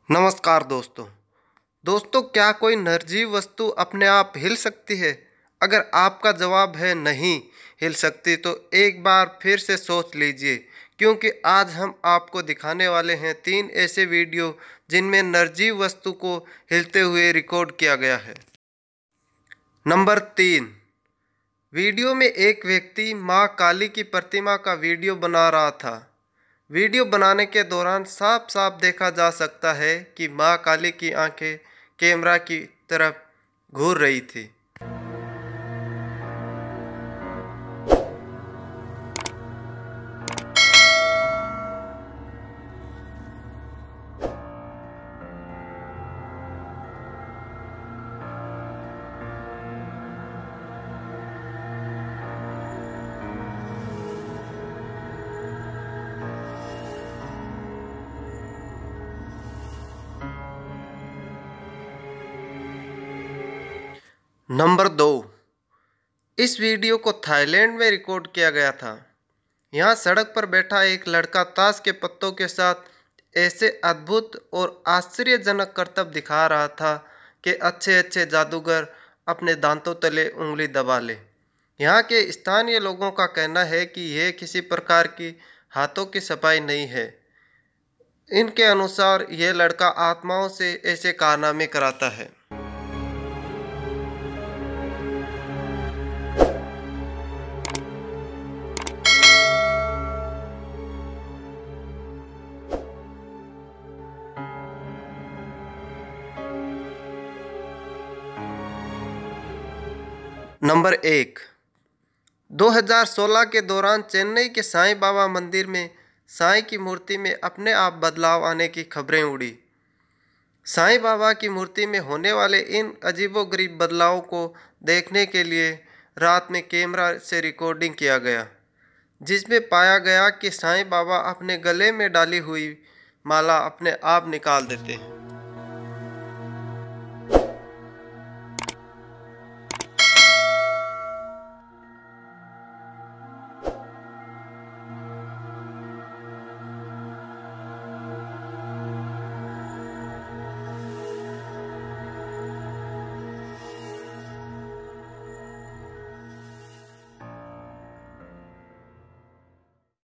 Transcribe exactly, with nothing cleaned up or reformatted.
नमस्कार दोस्तों। दोस्तों, क्या कोई निर्जीव वस्तु अपने आप हिल सकती है? अगर आपका जवाब है नहीं हिल सकती, तो एक बार फिर से सोच लीजिए, क्योंकि आज हम आपको दिखाने वाले हैं तीन ऐसे वीडियो जिनमें निर्जीव वस्तु को हिलते हुए रिकॉर्ड किया गया है। नंबर तीन। वीडियो में एक व्यक्ति माँ काली की प्रतिमा का वीडियो बना रहा था। वीडियो बनाने के दौरान साफ साफ देखा जा सकता है कि माँ काली की आंखें कैमरा की तरफ घूर रही थी। नंबर दो। इस वीडियो को थाईलैंड में रिकॉर्ड किया गया था। यहाँ सड़क पर बैठा एक लड़का ताश के पत्तों के साथ ऐसे अद्भुत और आश्चर्यजनक करतब दिखा रहा था कि अच्छे अच्छे जादूगर अपने दांतों तले उंगली दबा ले। यहाँ के स्थानीय लोगों का कहना है कि यह किसी प्रकार की हाथों की सफाई नहीं है। इनके अनुसार यह लड़का आत्माओं से ऐसे कारनामे कराता है। नंबर एक। दो हज़ार सोलह के दौरान चेन्नई के साईं बाबा मंदिर में साईं की मूर्ति में अपने आप बदलाव आने की खबरें उड़ी। साईं बाबा की मूर्ति में होने वाले इन अजीबोगरीब बदलावों को देखने के लिए रात में कैमरा से रिकॉर्डिंग किया गया, जिसमें पाया गया कि साईं बाबा अपने गले में डाली हुई माला अपने आप निकाल देते हैं।